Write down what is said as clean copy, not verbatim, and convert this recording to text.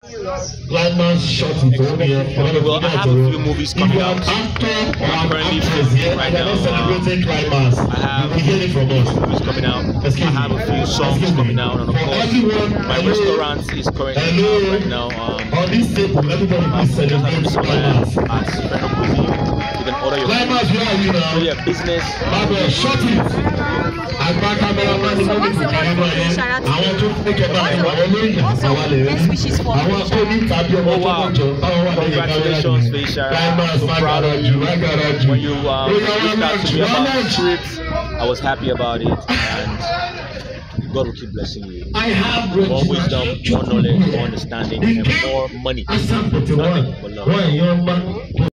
Climax shot it for me. Well, I have a few movies coming out. I'm currently filming right now. Celebrating Climax. I have hearing from us. movies coming out. I have a few songs coming out, and of course, my restaurant is currently out right now. On this table, everybody please celebrate Climax. At Freedom Movie. You can order your Climax, where are you now? so yeah, business. Shut it. Àgbà cameraman ni wọ́n ti kọ́ ẹ̀rọ yẹn. Àwọn tó fún kẹta ẹ̀rọ olóyìn àwọn lè rí. Àwọn akóni tàbí ọmọ tó kọjọ báwọn wà lẹ́yìn Congratulations, Faisha. I'm so proud of you. When you reached out to me about trips, I was happy about it, and God will keep blessing you. More wisdom, more knowledge, more understanding, and more money. Nothing but love.